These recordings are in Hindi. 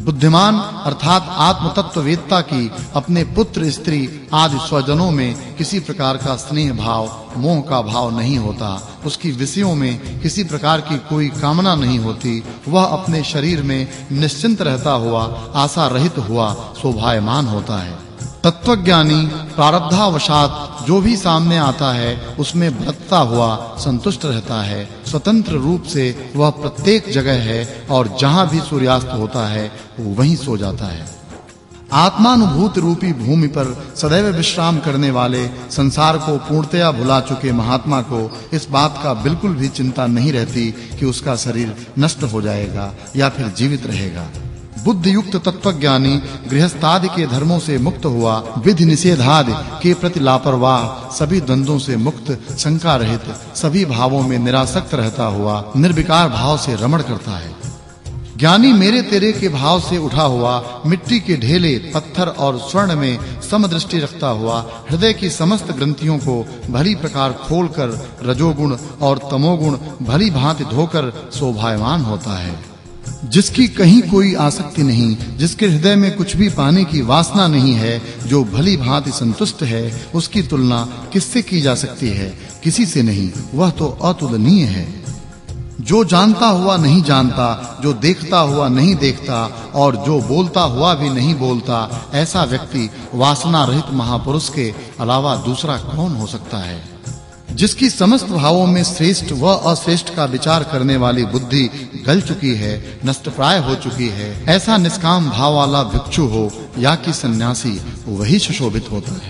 बुद्धिमान अर्थात आत्म तत्ववेत्ता की अपने पुत्र स्त्री आदि स्वजनों में किसी प्रकार का स्नेह भाव मोह का भाव नहीं होता, उसकी विषयों में किसी प्रकार की कोई कामना नहीं होती, वह अपने शरीर में निश्चिंत रहता हुआ आशा रहित हुआ शोभायमान होता है। तत्वज्ञानी प्रारब्धावशात जो भी सामने आता है उसमें बरतता हुआ संतुष्ट रहता है। स्वतंत्र रूप से वह प्रत्येक जगह है और जहां भी सूर्यास्त होता है वो वहीं सो जाता है। आत्मानुभूत रूपी भूमि पर सदैव विश्राम करने वाले संसार को पूर्णतया भुला चुके महात्मा को इस बात का बिल्कुल भी चिंता नहीं रहती कि उसका शरीर नष्ट हो जाएगा या फिर जीवित रहेगा। बुद्धि युक्त तत्वज्ञानी गृहस्थादि के धर्मों से मुक्त हुआ, विधि निषेधादि के प्रति लापरवाह, सभी द्वंद्वों से मुक्त, शंका रहित, सभी भावों में निरासक्त रहता हुआ निर्विकार भाव से रमण करता है। ज्ञानी मेरे तेरे के भाव से उठा हुआ मिट्टी के ढेले, पत्थर और स्वर्ण में समदृष्टि रखता हुआ हृदय की समस्त ग्रंथियों को भली प्रकार खोलकर रजोगुण और तमोगुण भली भांति धोकर शोभायमान होता है। जिसकी कहीं कोई आसक्ति नहीं, जिसके हृदय में कुछ भी पाने की वासना नहीं है, जो भली भांति संतुष्ट है, उसकी तुलना किससे की जा सकती है? किसी से नहीं, वह तो अतुलनीय है। जो जानता हुआ नहीं जानता, जो देखता हुआ नहीं देखता और जो बोलता हुआ भी नहीं बोलता, ऐसा व्यक्ति वासना रहित महापुरुष के अलावा दूसरा कौन हो सकता है? जिसकी समस्त भावों में श्रेष्ठ व अश्रेष्ठ का विचार करने वाली बुद्धि गल चुकी है, नष्टप्राय हो चुकी है, ऐसा निष्काम भाव वाला भिक्षु हो या कि सन्यासी, वही सुशोभित होता है।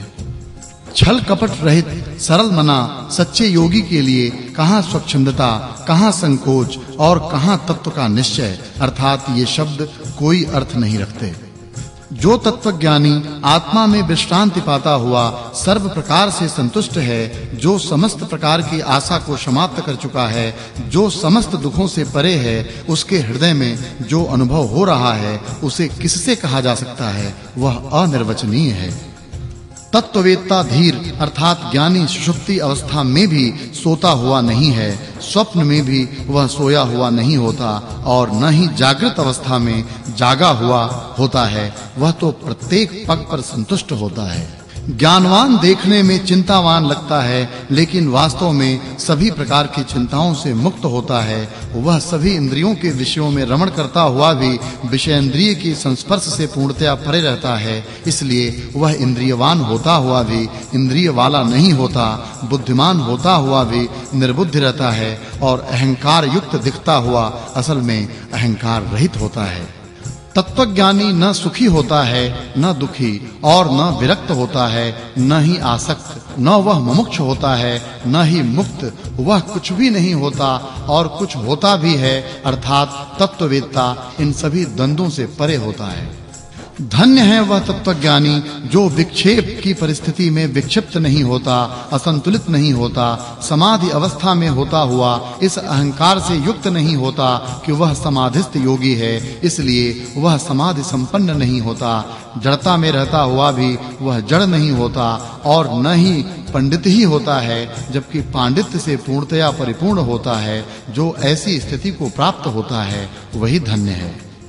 छल कपट रहित सरल मना सच्चे योगी के लिए कहां स्वच्छंदता, कहां संकोच और कहां तत्व का निश्चय, अर्थात ये शब्द कोई अर्थ नहीं रखते। जो तत्वज्ञानी आत्मा में विश्रांति पाता हुआ सर्व प्रकार से संतुष्ट है, जो समस्त प्रकार की आशा को समाप्त कर चुका है, जो समस्त दुखों से परे है, उसके हृदय में जो अनुभव हो रहा है उसे किससे कहा जा सकता है? वह अनिर्वचनीय है। तत्ववेत्ता धीर अर्थात ज्ञानी सुषुप्ति अवस्था में भी सोता हुआ नहीं है, स्वप्न में भी वह सोया हुआ नहीं होता और न ही जागृत अवस्था में जागा हुआ होता है, वह तो प्रत्येक पग पर संतुष्ट होता है। ज्ञानवान देखने में चिंतावान लगता है, लेकिन वास्तव में सभी प्रकार की चिंताओं से मुक्त होता है। वह सभी इंद्रियों के विषयों में रमण करता हुआ भी विषयेंद्रिय के संस्पर्श से पूर्णतया परे रहता है, इसलिए वह इंद्रियवान होता हुआ भी इंद्रिय वाला नहीं होता, बुद्धिमान होता हुआ भी निर्बुद्धि रहता है और अहंकार युक्त दिखता हुआ असल में अहंकार रहित होता है। तत्वज्ञानी न सुखी होता है, न दुखी और न विरक्त होता है, न ही आसक्त, न वह मुमुक्ष होता है, न ही मुक्त, वह कुछ भी नहीं होता और कुछ होता भी है, अर्थात तत्ववेत्ता इन सभी द्वंद्वों से परे होता है। धन्य है वह तत्वज्ञानी जो विक्षेप की परिस्थिति में विक्षिप्त नहीं होता, असंतुलित नहीं होता, समाधि अवस्था में होता हुआ इस अहंकार से युक्त नहीं होता कि वह समाधिस्थ योगी है, इसलिए वह समाधि संपन्न नहीं होता। जड़ता में रहता हुआ भी वह जड़ नहीं होता और न ही पंडित ही होता है, जबकि पांडित्य से पूर्णतया परिपूर्ण होता है। जो ऐसी स्थिति को प्राप्त होता है वही धन्य है।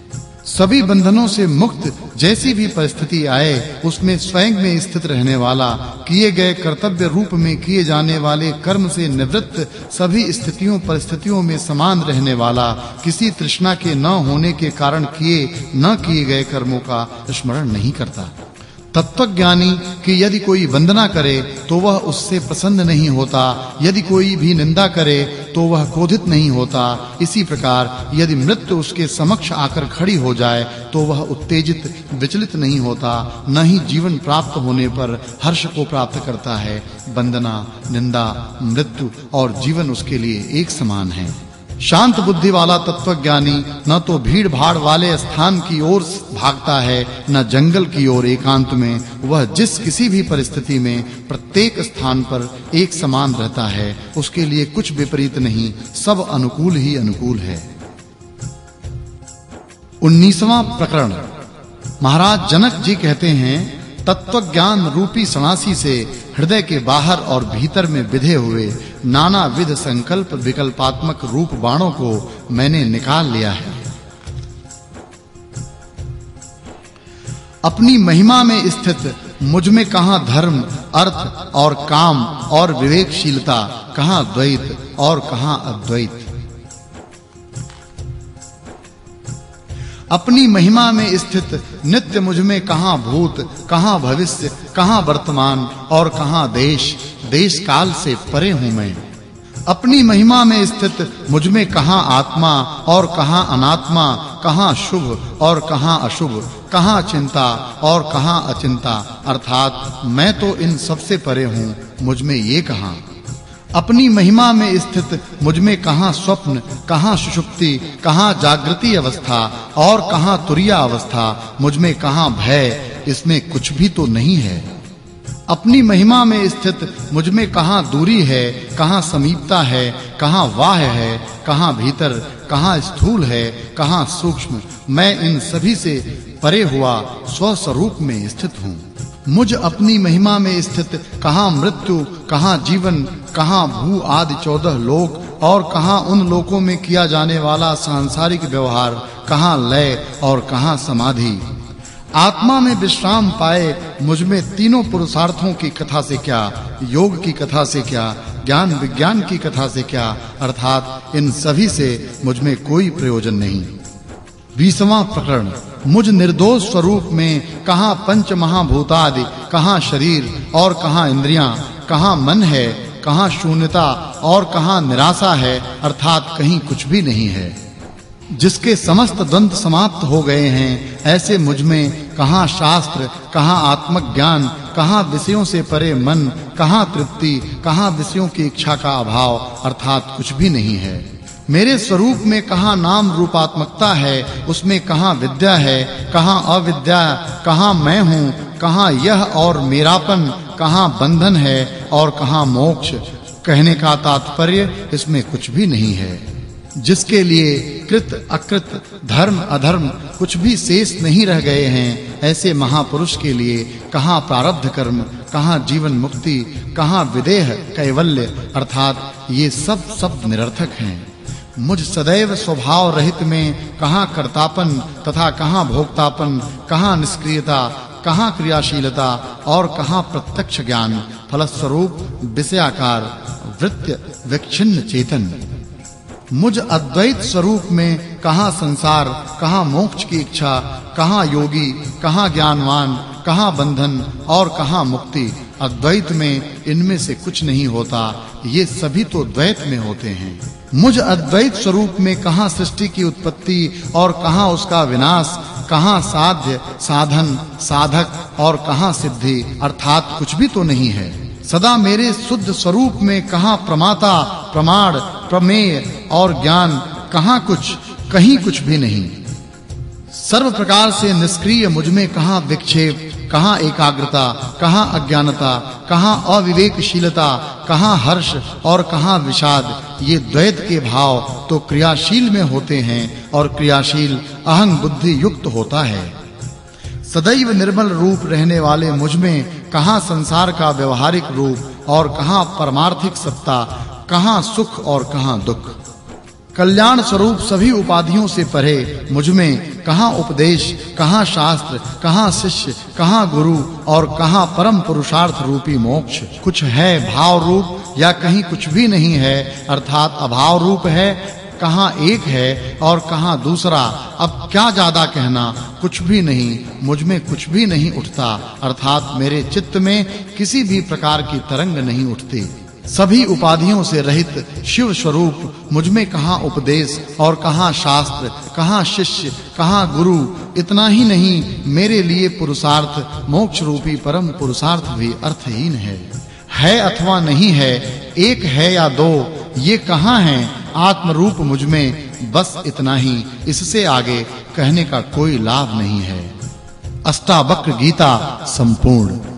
सभी बंधनों से मुक्त जैसी भी परिस्थिति आए उसमें स्वयं में स्थित रहने वाला, किए गए कर्तव्य रूप में किए जाने वाले कर्म से निवृत्त, सभी स्थितियों परिस्थितियों में समान रहने वाला, किसी तृष्णा के न होने के कारण किए न किए गए कर्मों का स्मरण नहीं करता। तत्वज्ञानी कि यदि कोई वंदना करे तो वह उससे प्रसन्न नहीं होता, यदि कोई भी निंदा करे तो वह क्रोधित नहीं होता। इसी प्रकार यदि मृत्यु उसके समक्ष आकर खड़ी हो जाए तो वह उत्तेजित विचलित नहीं होता, न ही जीवन प्राप्त होने पर हर्ष को प्राप्त करता है। वंदना, निंदा, मृत्यु और जीवन उसके लिए एक समान है। शांत बुद्धि वाला तत्वज्ञानी न तो भीड़ भाड़ वाले स्थान की ओर भागता है, न जंगल की ओर एकांत में। वह जिस किसी भी परिस्थिति में प्रत्येक स्थान पर एक समान रहता है, उसके लिए कुछ विपरीत नहीं, सब अनुकूल ही अनुकूल है। 19वां प्रकरण। महाराज जनक जी कहते हैं, तत्वज्ञान रूपी सन्यासी से हृदय के बाहर और भीतर में विधे हुए नाना विध संकल्प विकल्पात्मक रूप बाणों को मैंने निकाल लिया है। अपनी महिमा में स्थित मुझ में कहां धर्म, अर्थ और काम और विवेकशीलता, कहां द्वैत और कहां अद्वैत। अपनी महिमा में स्थित नित्य मुझ में कहां भूत, कहां भविष्य, कहां वर्तमान और कहां देश, देश काल से परे हूं मैं। अपनी महिमा में स्थित मुझ में कहां आत्मा और कहां अनात्मा, कहां शुभ और कहां अशुभ, कहां चिंता और कहां अचिंता, अर्थात मैं तो इन सब से परे हूं, मुझ में ये कहां। अपनी महिमा में स्थित मुझ में कहां स्वप्न, कहां सुषुप्ति, कहां जागृति अवस्था और कहां तुरिया अवस्था, मुझ में कहां भय, इसमें कुछ भी तो नहीं है। अपनी महिमा में स्थित मुझ में कहां दूरी है, कहां समीपता है, कहां बाह्य है, कहां भीतर, कहां स्थूल है, कहां सूक्ष्म, मैं इन सभी से परे हुआ स्वस्वरूप में स्थित हूं। मुझ अपनी महिमा में स्थित कहां मृत्यु, कहां जीवन, कहां भू आदि 14 लोक और कहां उन लोकों में किया जाने वाला सांसारिक व्यवहार, कहां लय और कहां समाधि। आत्मा में विश्राम पाए मुझ में तीनों पुरुषार्थों की कथा से क्या, योग की कथा से क्या, ज्ञान विज्ञान की कथा से क्या, अर्थात इन सभी से मुझ में कोई प्रयोजन नहीं। 20वां प्रकरण। मुझ निर्दोष स्वरूप में कहां पंच महाभूतादि, कहां शरीर और कहां इंद्रियां, कहां मन है, कहां शून्यता और कहां निराशा है, अर्थात कहीं कुछ भी नहीं है। जिसके समस्त द्वंद समाप्त हो गए हैं, ऐसे मुझ में कहां शास्त्र, कहां आत्मज्ञान, कहां विषयों से परे मन, कहां तृप्ति, कहां विषयों की इच्छा का अभाव, अर्थात कुछ भी नहीं है। मेरे स्वरूप में कहां नाम रूपात्मकता है, उसमें कहां विद्या है, कहां अविद्या, कहां मैं हूं, कहां यह और मेरापन, कहां बंधन है और कहां मोक्ष। कहने का तात्पर्य इसमें कुछ भी नहीं है। जिसके लिए कृत अकृत, धर्म अधर्म कुछ भी शेष नहीं रह गए हैं, ऐसे महापुरुष के लिए कहां प्रारब्ध कर्म, कहां जीवन मुक्ति, कहां विदेह कैवल्य, अर्थात ये सब शब्द निरर्थक हैं। मुझ सदैव स्वभाव रहित में कहां कर्तापन तथा कहां भोक्तापन, कहां निष्क्रियता, कहां क्रियाशीलता और कहां प्रत्यक्ष ज्ञान, फलस्वरूप विषयाकार, वृत्य विच्छिन्न चेतन। मुझ अद्वैत स्वरूप में कहां संसार, कहां मोक्ष की इच्छा, कहां योगी, कहां ज्ञानवान, कहां बंधन और कहां मुक्ति। अद्वैत में इनमें से कुछ नहीं होता, ये सभी तो द्वैत में होते हैं। मुझ अद्वैत स्वरूप में कहां सृष्टि की उत्पत्ति और कहां उसका विनाश, कहां साध्य, साधन, साधक और कहां सिद्धि, अर्थात कुछ भी तो नहीं है। सदा मेरे शुद्ध स्वरूप में कहां प्रमाता, प्रमाण, प्रमेय और ज्ञान, कहां कुछ, कहीं कुछ भी नहीं। सर्व प्रकार से निष्क्रिय मुझ में कहां विक्षेप, कहां एकाग्रता, कहां अज्ञानता, कहां अविवेकशीलता, कहां हर्ष और कहां विषाद। ये द्वैत के भाव तो क्रियाशील में होते हैं और क्रियाशील अहंग बुद्धि युक्त होता है। सदैव निर्मल रूप रहने वाले मुझ में कहां संसार का व्यवहारिक रूप और कहां परमार्थिक सत्ता, कहां सुख और कहां दुख। कल्याण स्वरूप सभी उपाधियों से परे मुझ में कहां उपदेश, कहां शास्त्र, कहां शिष्य, कहां गुरु और कहां परम पुरुषार्थ रूपी मोक्ष। कुछ है भाव रूप या कहीं कुछ भी नहीं है, अर्थात अभाव रूप है, कहां एक है और कहां दूसरा। अब क्या ज्यादा कहना, कुछ भी नहीं, मुझ में कुछ भी नहीं उठता, अर्थात मेरे चित्त में किसी भी प्रकार की तरंग नहीं उठती। सभी उपाधियों से रहित शिव स्वरूप मुझ में कहां उपदेश और कहां शास्त्र, कहां शिष्य, कहां गुरु। इतना ही नहीं, मेरे लिए पुरुषार्थ मोक्ष रूपी परम पुरुषार्थ भी अर्थहीन है अथवा नहीं है, एक है या दो, ये कहां है। आत्म रूप मुझ में बस इतना ही, इससे आगे कहने का कोई लाभ नहीं है। अष्टावक्र गीता संपूर्ण।